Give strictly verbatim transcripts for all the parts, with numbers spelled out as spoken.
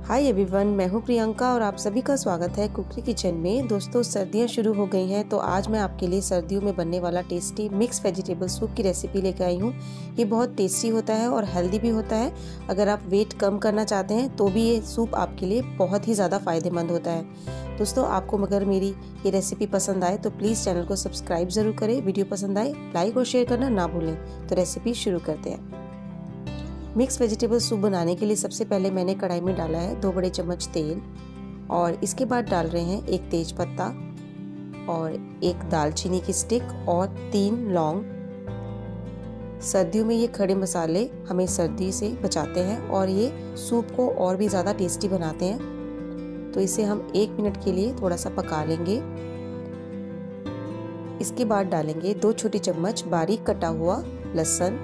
Hi everyone, मैं हूं प्रियंका और आप सभी का स्वागत है कुकरी किचन में। दोस्तों, सर्दियां शुरू हो गई हैं तो आज मैं आपके लिए सर्दियों में बनने वाला टेस्टी मिक्स वेजिटेबल सूप की रेसिपी लेकर आई हूं। ये बहुत टेस्टी होता है और हेल्दी भी होता है। अगर आप वेट कम करना चाहते हैं तो भी ये सूप आपके लिए बहुत ही ज़्यादा फ़ायदेमंद होता है। दोस्तों, आपको अगर मेरी ये रेसिपी पसंद आए तो प्लीज़ चैनल को सब्सक्राइब ज़रूर करें। वीडियो पसंद आए लाइक और शेयर करना ना भूलें। तो रेसिपी शुरू करते हैं। मिक्स वेजिटेबल सूप बनाने के लिए सबसे पहले मैंने कढ़ाई में डाला है दो बड़े चम्मच तेल और इसके बाद डाल रहे हैं एक तेज पत्ता और एक दालचीनी की स्टिक और तीन लौंग। सर्दियों में ये खड़े मसाले हमें सर्दी से बचाते हैं और ये सूप को और भी ज़्यादा टेस्टी बनाते हैं। तो इसे हम एक मिनट के लिए थोड़ा सा पका लेंगे। इसके बाद डालेंगे दो छोटी चम्मच बारीक कटा हुआ लहसुन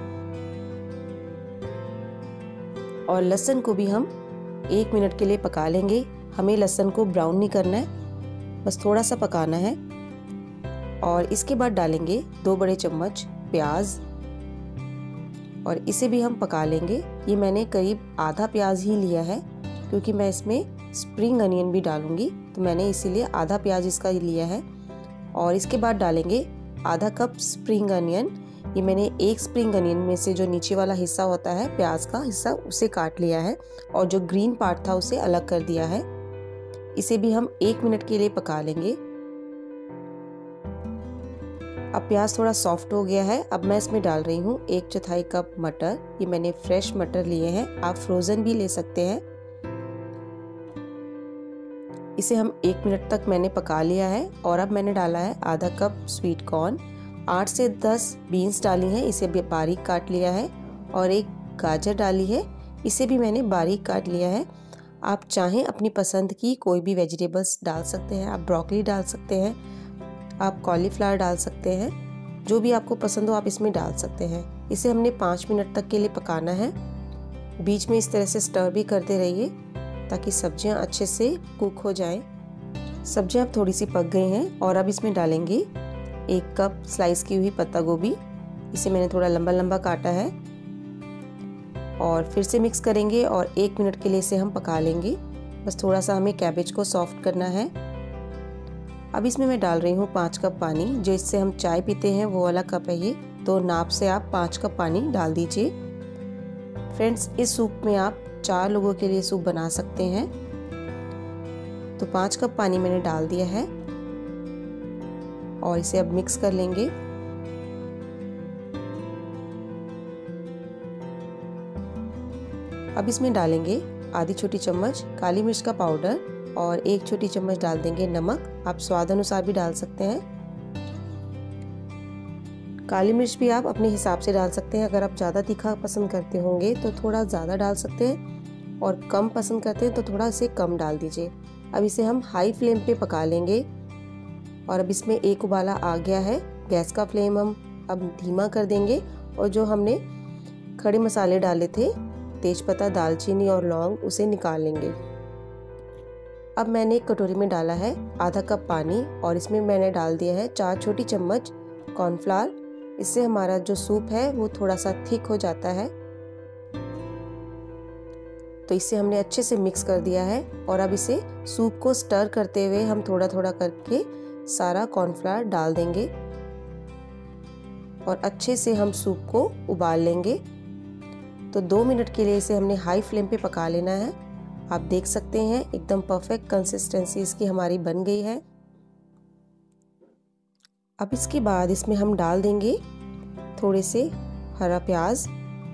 और लहसुन को भी हम एक मिनट के लिए पका लेंगे। हमें लहसुन को ब्राउन नहीं करना है, बस थोड़ा सा पकाना है। और इसके बाद डालेंगे दो बड़े चम्मच प्याज और इसे भी हम पका लेंगे। ये मैंने करीब आधा प्याज ही लिया है क्योंकि मैं इसमें स्प्रिंग अनियन भी डालूंगी, तो मैंने इसीलिए आधा प्याज इसका लिया है। और इसके बाद डालेंगे आधा कप स्प्रिंग अनियन। ये मैंने एक स्प्रिंग अनियन में से जो नीचे वाला हिस्सा होता है, प्याज का हिस्सा, उसे काट लिया है और जो ग्रीन पार्ट था उसे अलग कर दिया है। इसे भी हम एक मिनट के लिए पका लेंगे। अब प्याज थोड़ा सॉफ्ट हो गया है। अब मैं इसमें डाल रही हूँ एक चौथाई कप मटर। ये मैंने फ्रेश मटर लिए हैं, आप फ्रोजन भी ले सकते हैं। इसे हम एक मिनट तक मैंने पका लिया है। और अब मैंने डाला है आधा कप स्वीट कॉर्न, आठ से दस बीन्स डाली हैं, इसे भी बारीक काट लिया है। और एक गाजर डाली है, इसे भी मैंने बारीक काट लिया है। आप चाहें अपनी पसंद की कोई भी वेजिटेबल्स डाल सकते हैं। आप ब्रोकली डाल सकते हैं, आप कॉलीफ्लावर डाल सकते हैं, जो भी आपको पसंद हो आप इसमें डाल सकते हैं। इसे हमने पाँच मिनट तक के लिए पकाना है। बीच में इस तरह से स्टर भी करते रहिए ताकि सब्जियां अच्छे से कुक हो जाएं। सब्जियां अब थोड़ी सी पक गई हैं और अब इसमें डालेंगे एक कप स्लाइस की हुई पत्ता गोभी। इसे मैंने थोड़ा लंबा लंबा काटा है और फिर से मिक्स करेंगे और एक मिनट के लिए इसे हम पका लेंगे। बस थोड़ा सा हमें कैबेज को सॉफ्ट करना है। अब इसमें मैं डाल रही हूँ पाँच कप पानी। जो इससे हम चाय पीते हैं वो वाला कप है ये, तो नाप से आप पाँच कप पानी डाल दीजिए। फ्रेंड्स, इस सूप में आप चार लोगों के लिए सूप बना सकते हैं। तो पाँच कप पानी मैंने डाल दिया है और इसे अब मिक्स कर लेंगे। अब इसमें डालेंगे आधी छोटी चम्मच काली मिर्च का पाउडर और एक छोटी चम्मच डाल देंगे नमक। आप स्वाद अनुसार भी डाल सकते हैं। काली मिर्च भी आप अपने हिसाब से डाल सकते हैं। अगर आप ज़्यादा तीखा पसंद करते होंगे तो थोड़ा ज़्यादा डाल सकते हैं और कम पसंद करते हैं तो थोड़ा इसे कम डाल दीजिए। अब इसे हम हाई फ्लेम पे पका लेंगे। और अब इसमें एक उबाला आ गया है। गैस का फ्लेम हम अब धीमा कर देंगे और जो हमने खड़े मसाले डाले थे, तेजपत्ता, दालचीनी और लौंग, उसे निकाल लेंगे। अब मैंने एक कटोरी में डाला है आधा कप पानी और इसमें मैंने डाल दिया है चार छोटी चम्मच कॉर्नफ्लावर। इससे हमारा जो सूप है वो थोड़ा सा थिक हो जाता है। तो इसे हमने अच्छे से मिक्स कर दिया है और अब इसे सूप को स्टर करते हुए हम थोड़ा थोड़ा करके सारा कॉर्नफ्लावर डाल देंगे और अच्छे से हम सूप को उबाल लेंगे। तो दो मिनट के लिए इसे हमने हाई फ्लेम पे पका लेना है। आप देख सकते हैं एकदम परफेक्ट कंसिस्टेंसी इसकी हमारी बन गई है। अब इसके बाद इसमें हम डाल देंगे थोड़े से हरा प्याज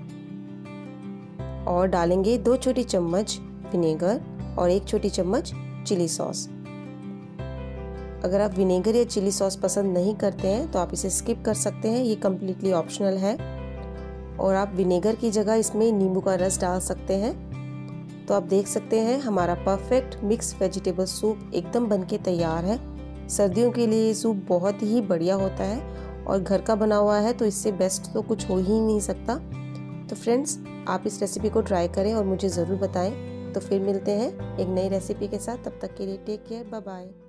और डालेंगे दो छोटी चम्मच विनेगर और एक छोटी चम्मच चिली सॉस। अगर आप विनेगर या चिली सॉस पसंद नहीं करते हैं तो आप इसे स्किप कर सकते हैं, ये कम्प्लीटली ऑप्शनल है। और आप विनेगर की जगह इसमें नींबू का रस डाल सकते हैं। तो आप देख सकते हैं हमारा परफेक्ट मिक्स वेजिटेबल सूप एकदम बनके तैयार है। सर्दियों के लिए ये सूप बहुत ही बढ़िया होता है और घर का बना हुआ है तो इससे बेस्ट तो कुछ हो ही नहीं सकता। तो फ्रेंड्स, आप इस रेसिपी को ट्राई करें और मुझे ज़रूर बताएं। तो फिर मिलते हैं एक नई रेसिपी के साथ। तब तक के लिए टेक केयर, बाय बाय।